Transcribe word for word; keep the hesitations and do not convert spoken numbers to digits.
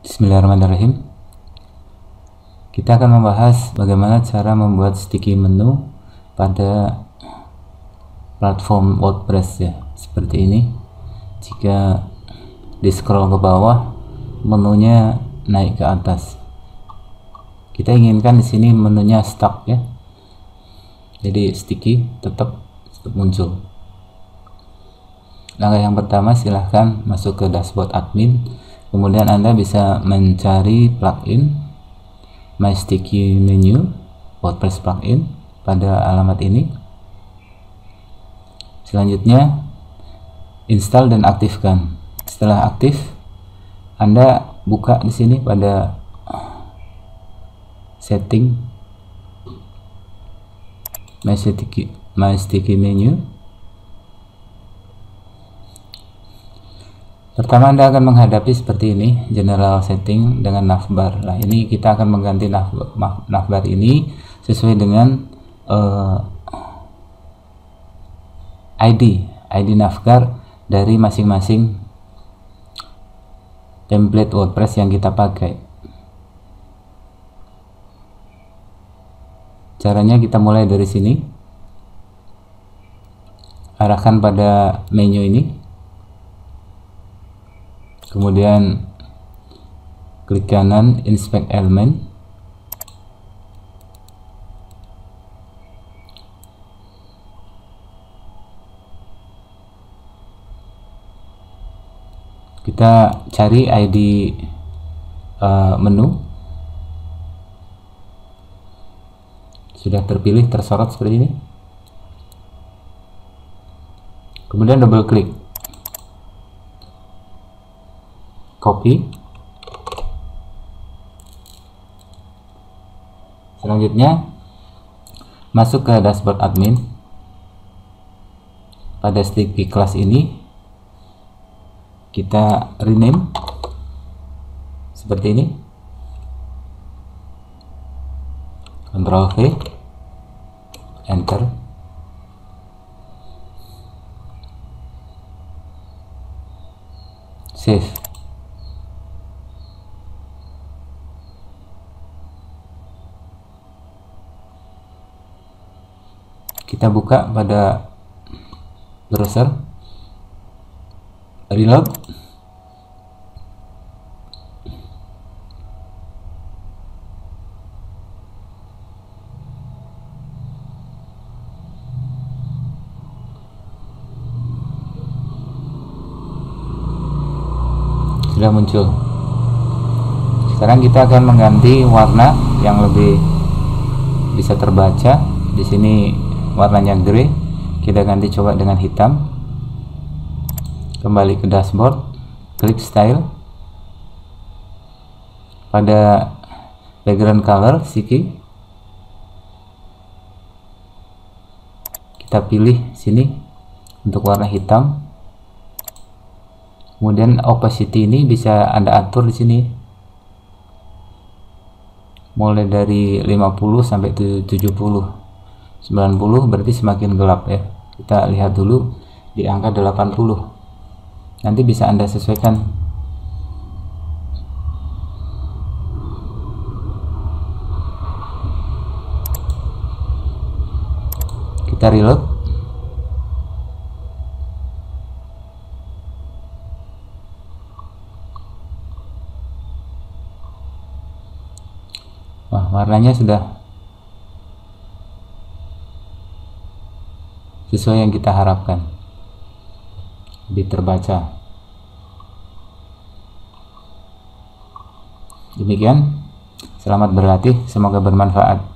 Bismillahirrahmanirrahim. Kita akan membahas bagaimana cara membuat sticky menu pada platform WordPress ya, seperti ini. Jika di scroll ke bawah, menunya naik ke atas. Kita inginkan di sini menunya stuck ya. Jadi sticky tetap, tetap muncul. Langkah yang pertama, silahkan masuk ke dashboard admin. Kemudian Anda bisa mencari plugin My Sticky Menu WordPress plugin pada alamat ini. Selanjutnya install dan aktifkan. Setelah aktif, Anda buka di sini pada setting My Sticky, My Sticky Menu. Pertama, Anda akan menghadapi seperti ini, general setting dengan navbar. Nah, ini kita akan mengganti nav navbar ini sesuai dengan uh, I D I D navbar dari masing-masing template WordPress yang kita pakai. Caranya kita mulai dari sini, arahkan pada menu ini. Kemudian klik kanan, inspect element. Kita cari I D uh, menu. Sudah terpilih, tersorot seperti ini. Kemudian double klik. Copy. Selanjutnya masuk ke dashboard admin. Pada sticky class ini kita rename seperti ini. Ctrl V, enter. Save. Kita buka pada browser, reload. Sudah muncul. Sekarang kita akan mengganti warna yang lebih bisa terbaca. Di sini warnanya grey, kita ganti coba dengan hitam. Kembali ke dashboard, klik style. Pada background color sticky, kita pilih sini untuk warna hitam. Kemudian opacity ini bisa Anda atur di sini, mulai dari lima puluh sampai tujuh puluh. sembilan puluh berarti semakin gelap ya. Kita lihat dulu di angka delapan puluh. Nanti bisa Anda sesuaikan. Kita reload. Wah, warnanya sudah sesuai yang kita harapkan, lebih terbaca. Demikian, selamat berlatih, semoga bermanfaat.